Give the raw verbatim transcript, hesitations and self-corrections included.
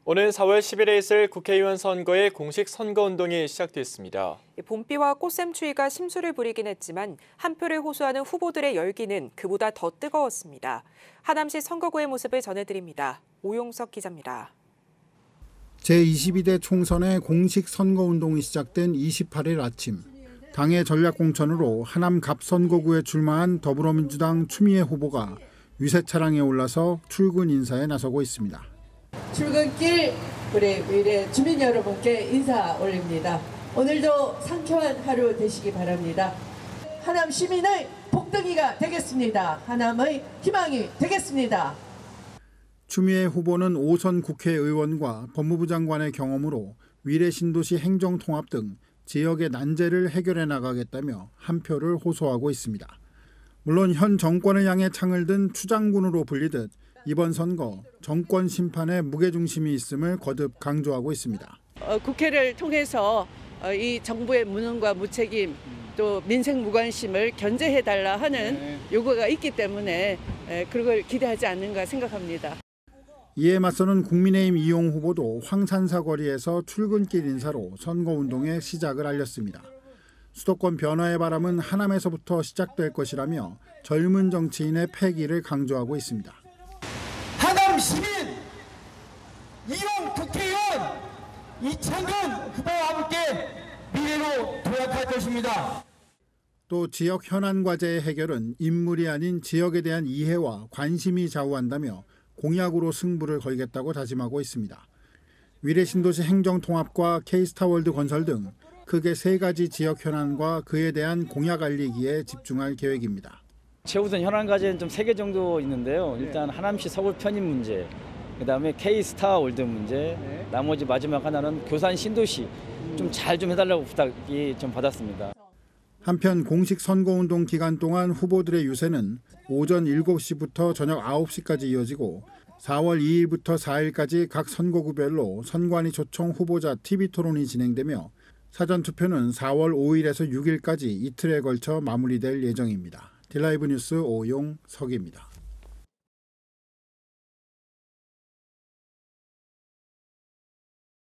오는 사월 십일에 있을 국회의원 선거의 공식 선거운동이 시작됐습니다. 봄비와 꽃샘추위가 심수를 부리긴 했지만 한 표를 호소하는 후보들의 열기는 그보다 더 뜨거웠습니다. 하남시 선거구의 모습을 전해드립니다. 오용석 기자입니다. 제이십이 대 총선의 공식 선거운동이 시작된 이십팔일 아침, 당의 전략공천으로 하남 갑선거구에 출마한 더불어민주당 추미애 후보가 위세 차량에 올라서 출근 인사에 나서고 있습니다. 출근길 우리 미래 주민 여러분께 인사 올립니다. 오늘도 상쾌한 하루 되시기 바랍니다. 하남 시민의 복덩이가 되겠습니다. 하남의 희망이 되겠습니다. 추미애 후보는 오선 국회의원과 법무부 장관의 경험으로 위례 신도시 행정통합 등 지역의 난제를 해결해 나가겠다며 한 표를 호소하고 있습니다. 물론 현 정권을 향해 창을 든 추장군으로 불리듯 이번 선거 정권 심판에 무게중심이 있음을 거듭 강조하고 있습니다. 어, 국회를 통해서 어, 이 정부의 무능과 무책임 또 민생 무관심을 견제해달라 하는 요구가 있기 때문에 에, 그걸 기대하지 않는가 생각합니다. 이에 맞서는 국민의힘 이용 후보도 황산사 거리에서 출근길 인사로 선거운동의 시작을 알렸습니다. 수도권 변화의 바람은 하남에서부터 시작될 것이라며 젊은 정치인의 패기를 강조하고 있습니다. 하남 시민, 이용 국회의원, 이창근 후보와 함께 미래로 도약할 것입니다. 또 지역 현안 과제의 해결은 인물이 아닌 지역에 대한 이해와 관심이 좌우한다며 공약으로 승부를 걸겠다고 다짐하고 있습니다. 위례 신도시 행정통합과 K스타월드 건설 등 크게 세 가지 지역 현안과 그에 대한 공약 알리기에 집중할 계획입니다. 최우선 현안 과제는 좀 세 개 정도 있는데요. 일단 하남시 서울 편입 문제, 그다음에 K스타월드 문제, 나머지 마지막 하나는 교산 신도시 좀 잘 좀 해달라고 부탁이 좀 받았습니다. 한편 공식 선거운동 기간 동안 후보들의 유세는 오전 일곱 시부터 저녁 아홉 시까지 이어지고 사월 이일부터 사일까지 각 선거구별로 선관위 초청 후보자 티비 토론이 진행되며 사전투표는 사월 오일에서 육일까지 이틀에 걸쳐 마무리될 예정입니다. 딜라이브 뉴스 오용석입니다.